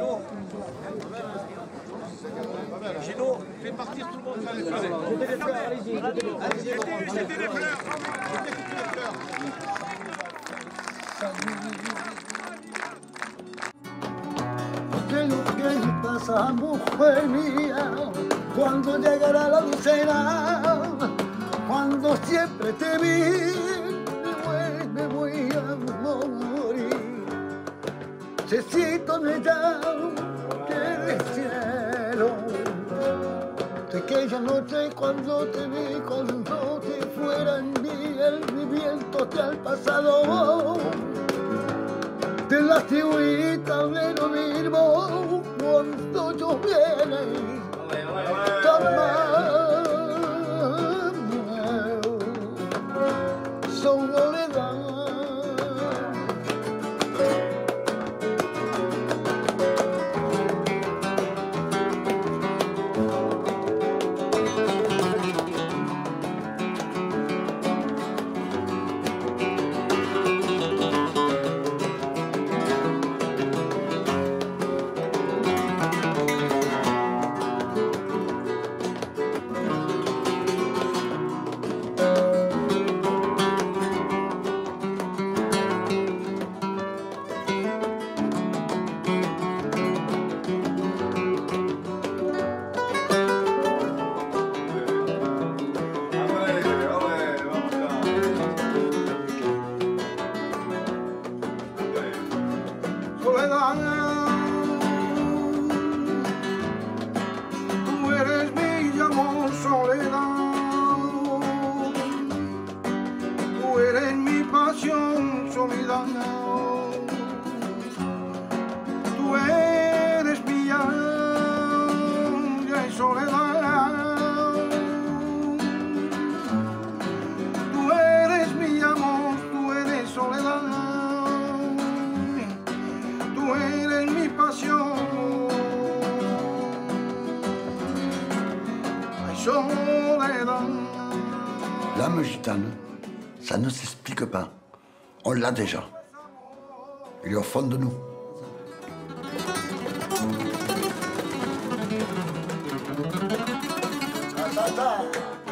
Gino, fais partir tout le monde. Allez, jetez les fleurs, allez-y. Jetez les fleurs. Jetez les fleurs. ¿Qué es lo que me pasa, mujer mía, cuando llegará la cena? Cuando siempre te vi, me voy a morir. Necesito negar que del cielo de aquella noche cuando te vi, cuando te fuera en mí el viento al pasado. De la cigüita de lo mismo cuando lloviera soledad. Tú eres mi amor, soledad. Tú eres mi pasión, soledad. Tú eres mi alma y soledad. Tú eres mi amor, tú eres soledad. Tú eres mi pasión, ay soledad. L'âme gitane, ça ne s'explique pas. On l'a déjà. Il est au fond de nous. Ta, ta, ta.